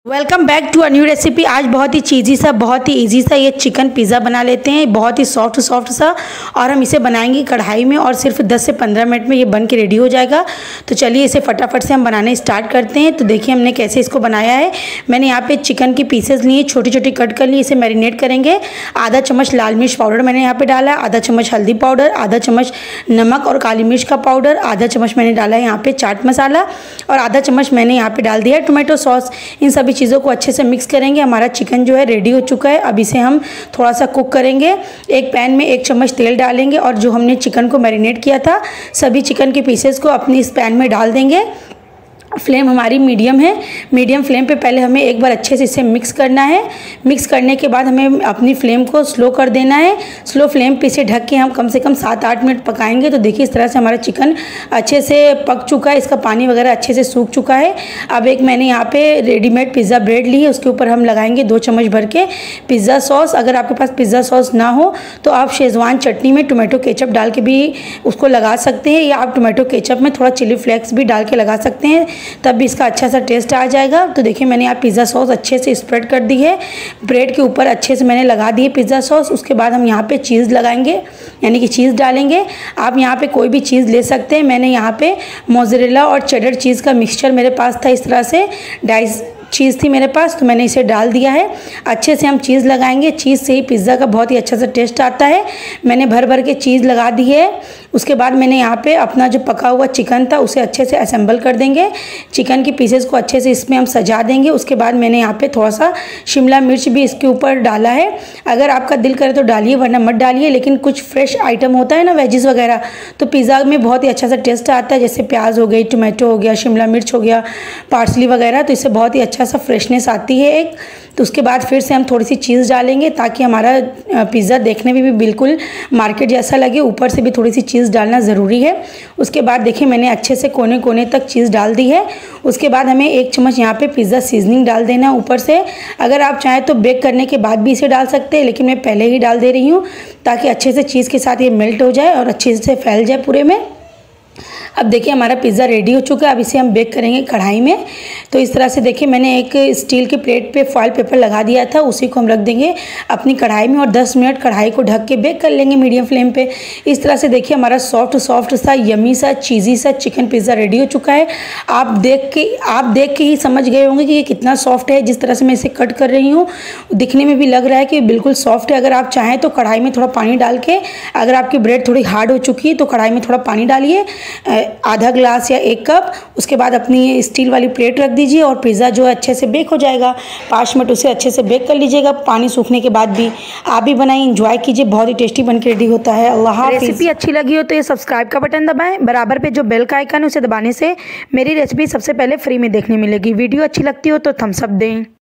Welcome back to a new recipe. आज बहुत ही चीज़ी सा, बहुत ही इजी सा ये चिकन पिज़्ज़ा बना लेते हैं। बहुत ही सॉफ्ट सा और हम इसे बनाएंगे कढ़ाई में और सिर्फ 10 से 15 मिनट में ये बन के रेडी हो जाएगा। तो चलिए इसे फटाफट से हम बनाने स्टार्ट करते हैं। तो देखिए हमने कैसे इसको बनाया है। मैंने यहाँ पे चिकन की पीसेस लिए, छोटी छोटी कट कर ली। इसे मैरिनेट करेंगे। आधा चम्मच लाल मिर्च पाउडर मैंने यहाँ पर डाला, आधा चम्मच हल्दी पाउडर, आधा चम्मच नमक और काली मिर्च का पाउडर, आधा चम्मच मैंने डाला है यहाँ पर चाट मसाला और आधा चम्मच मैंने यहाँ पर डाल दिया है टोमेटो सॉस। इन सभी चीज़ों को अच्छे से मिक्स करेंगे। हमारा चिकन जो है रेडी हो चुका है। अब इसे हम थोड़ा सा कुक करेंगे। एक पैन में 1 चम्मच तेल डालेंगे और जो हमने चिकन को मैरिनेट किया था सभी चिकन के पीसेस को अपनी इस पैन में डाल देंगे। फ्लेम हमारी मीडियम है। मीडियम फ्लेम पे पहले हमें एक बार अच्छे से इसे मिक्स करना है। मिक्स करने के बाद हमें अपनी फ्लेम को स्लो कर देना है। स्लो फ्लेम पे इसे ढक के हम कम से कम 7-8 मिनट पकाएंगे। तो देखिए इस तरह से हमारा चिकन अच्छे से पक चुका है, इसका पानी वगैरह अच्छे से सूख चुका है। अब एक मैंने यहाँ पे रेडीमेड पिज़्ज़ा ब्रेड ली है, उसके ऊपर हम लगाएंगे 2 चम्मच भर के पिज़्ज़ा सॉस। अगर आपके पास पिज़्ज़ा सॉस ना हो तो आप शेजवान चटनी में टोमेटो केचप डाल के भी उसको लगा सकते हैं, या आप टोमेटो केचप में थोड़ा चिली फ्लेक्स भी डाल के लगा सकते हैं, तब भी इसका अच्छा सा टेस्ट आ जाएगा। तो देखिए मैंने यहाँ पिज़्ज़ा सॉस अच्छे से स्प्रेड कर दी है। ब्रेड के ऊपर अच्छे से मैंने लगा दी है पिज़्ज़ा सॉस। उसके बाद हम यहाँ पे चीज़ लगाएंगे, यानी कि चीज़ डालेंगे। आप यहाँ पे कोई भी चीज़ ले सकते हैं। मैंने यहाँ पे मोज़रेला और चेडर चीज़ का मिक्सचर मेरे पास था, इस तरह से डाइस चीज़ थी मेरे पास, तो मैंने इसे डाल दिया है। अच्छे से हम चीज़ लगाएंगे। चीज़ से ही पिज़्ज़ा का बहुत ही अच्छा सा टेस्ट आता है। मैंने भर भर के चीज़ लगा दी है। उसके बाद मैंने यहाँ पे अपना जो पका हुआ चिकन था उसे अच्छे से असेंबल कर देंगे। चिकन की पीसेस को अच्छे से इसमें हम सजा देंगे। उसके बाद मैंने यहाँ पे थोड़ा सा शिमला मिर्च भी इसके ऊपर डाला है। अगर आपका दिल करे तो डालिए, वरना मत डालिए। लेकिन कुछ फ्रेश आइटम होता है ना, वेजिस वगैरह, तो पिज़्ज़ा में बहुत ही अच्छा सा टेस्ट आता है। जैसे प्याज हो गई, टोमेटो हो गया, शिमला मिर्च हो गया, पार्सली वगैरह, तो इससे बहुत ही अच्छा सा फ्रेशनेस आती है एक। तो उसके बाद फिर से हम थोड़ी सी चीज़ डालेंगे ताकि हमारा पिज़्ज़ा देखने में भी बिल्कुल मार्केट जैसा लगे। ऊपर से भी थोड़ी सी चीज़ डालना ज़रूरी है। उसके बाद देखिए मैंने अच्छे से कोने कोने तक चीज़ डाल दी है। उसके बाद हमें 1 चम्मच यहाँ पे पिज़्ज़ा सीजनिंग डाल देना है ऊपर से। अगर आप चाहें तो बेक करने के बाद भी इसे डाल सकते हैं, लेकिन मैं पहले ही डाल दे रही हूँ ताकि अच्छे से चीज़ के साथ ये मेल्ट हो जाए और अच्छे से फैल जाए पूरे में। अब देखिए हमारा पिज़्ज़ा रेडी हो चुका है। अब इसे हम बेक करेंगे कढ़ाई में। तो इस तरह से देखिए मैंने एक स्टील के प्लेट पे फॉइल पेपर लगा दिया था, उसी को हम रख देंगे अपनी कढ़ाई में और 10 मिनट कढ़ाई को ढक के बेक कर लेंगे मीडियम फ्लेम पे। इस तरह से देखिए हमारा सॉफ्ट सा यमी सा चीज़ी सा चिकन पिज़्ज़ा रेडी हो चुका है। आप देख के ही समझ गए होंगे कि ये कितना सॉफ्ट है। जिस तरह से मैं इसे कट कर रही हूँ दिखने में भी लग रहा है कि बिल्कुल सॉफ्ट है। अगर आप चाहें तो कढ़ाई में थोड़ा पानी डाल के, अगर आपकी ब्रेड थोड़ी हार्ड हो चुकी है तो कढ़ाई में थोड़ा पानी डालिए, आधा ग्लास या 1 कप। उसके बाद अपनी स्टील वाली प्लेट रख दीजिए और पिज़्ज़ा जो है अच्छे से बेक हो जाएगा। 5 मिनट उसे अच्छे से बेक कर लीजिएगा पानी सूखने के बाद भी। आप भी बनाइए, एंजॉय कीजिए, बहुत ही टेस्टी बन के रेडी होता है। अल्लाह हाफ़िज़। रेसिपी अच्छी लगी हो तो ये सब्सक्राइब का बटन दबाएं, बराबर पे जो बेल का आइकन है उसे दबाने से मेरी रेसिपी सबसे पहले फ्री में देखने मिलेगी। वीडियो अच्छी लगती हो तो थम्स अप दें।